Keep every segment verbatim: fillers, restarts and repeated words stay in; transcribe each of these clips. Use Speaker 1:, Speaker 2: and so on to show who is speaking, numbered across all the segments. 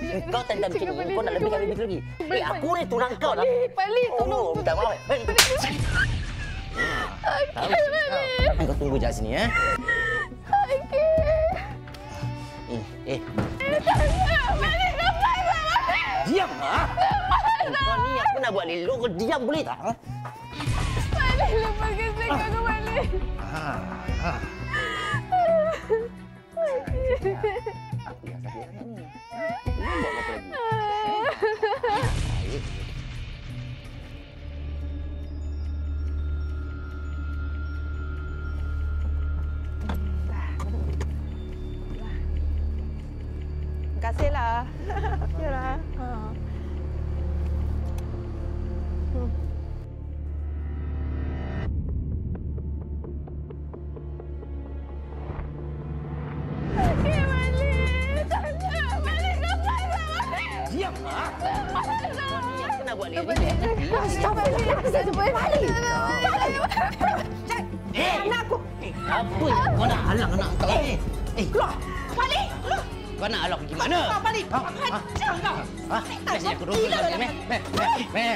Speaker 1: Kau tadi macam ni, kau nak lebih kami lagi. Eh, aku ni tunang kau lah.
Speaker 2: Balik, tolong.
Speaker 1: Oh, minta maaf. Balik. Okey, kau tunggu je sini, ya.
Speaker 2: Okey.
Speaker 1: Eh, eh.
Speaker 2: Balik, lepas balik.
Speaker 1: Diam, ha? Kau ni aku nak buat lelok, kau diam boleh tak? Ha?
Speaker 2: Balik, lepaskan saya kau balik.
Speaker 1: Ha, ha. Aku yang sakit sangat ni. Ini buat apa lagi? Baik.
Speaker 2: Terima kasihlah. Yalah. Ha. Hmm. Okey, balik. Tak nak. Balik, lepas balik.
Speaker 1: Diam, ha? Kau ni aku nak buat lelok.
Speaker 2: Astagfirullah. Saya boleh balik.
Speaker 1: Eh, nak aku. Eh, apa yang kau nak halang anak kau ni? Eh,
Speaker 2: Keluar. Balik. Keluar.
Speaker 1: kau nak halang pergi mana?
Speaker 2: Keluar balik.
Speaker 1: Ha?
Speaker 2: Hajar kau.
Speaker 1: Ha? Mesti aku duduk kau ni, meh. Meh, meh, meh.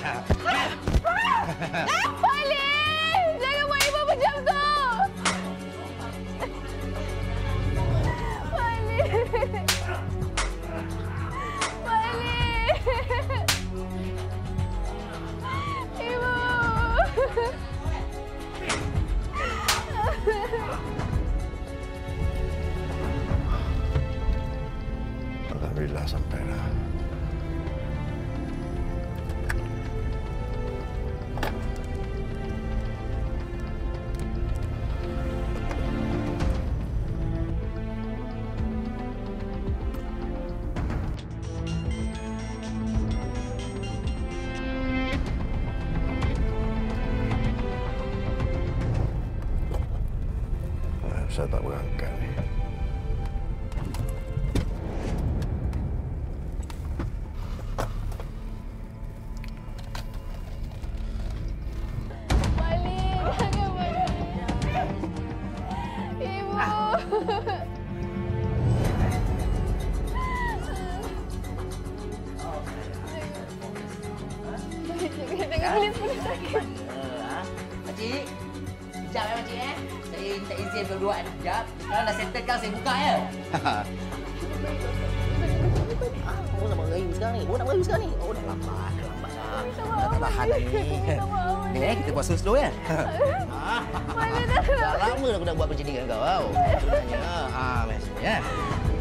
Speaker 2: Balik. Jangan buat ibu macam tu. Balik. Balik. Ibu.
Speaker 3: Alhamdulillah sampailah. Saya tak berangkat ni.
Speaker 2: Balik. Jangan balik. Ibu. Jangan balik pun sakit.
Speaker 1: Ha? Pakcik, sekejap ya pakcik eh. Saya minta izin berdua sekejap. Sekarang dah settle kan, saya buka ya. Ah, kau nak merayu sekarang ni? Kau nak merayu sekarang ni? Oh, dah lambat, dah lambat dah. Dah tak tahan dah ni. Ni eh, kita buat slow-slow ya.
Speaker 2: Mana dah?
Speaker 1: Dah lama dah aku nak buat macam ni dengan kau. Sebenarnya. Ha, macam ni ya.